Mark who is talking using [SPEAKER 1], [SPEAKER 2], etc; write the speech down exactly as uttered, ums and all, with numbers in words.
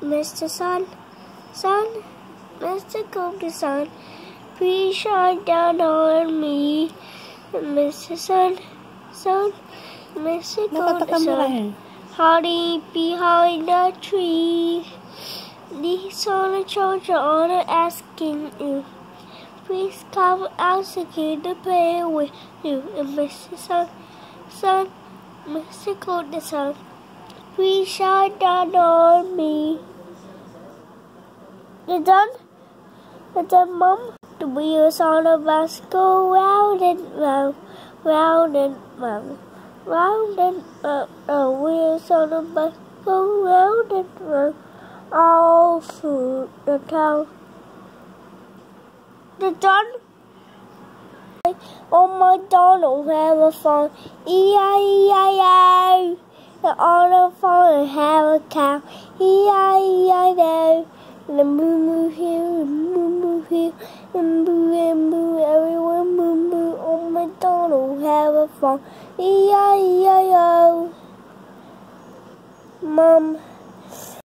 [SPEAKER 1] Mister Sun, Sun, Mister Golden Sun, please shine down on me. Mister Sun, Sun, Mister Golden Sun, hiding behind the tree. These are the children are asking you. Please come out again to play with you. And Mister Sun, Sun, Mister Golden Sun, please shine down on me. You done? You done, Mom? The wheels on the bus go round and round, round and round, round and round. The wheels on the bus go round and round, all through the town. You done? Oh, my Donald, have a phone. E I E I O. The on the phone and have a cow. E I E I O. The moo moo here, the moo moo here, the moo and moo, everyone moo moo. Oh, my Donald, have a phone. E I E I O.